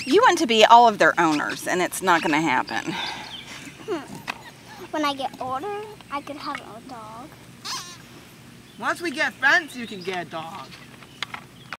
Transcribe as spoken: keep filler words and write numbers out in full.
You want to be all of their owners, and it's not going to happen. Hmm. When I get older, I could have a dog. Once we get friends, you can get a dog.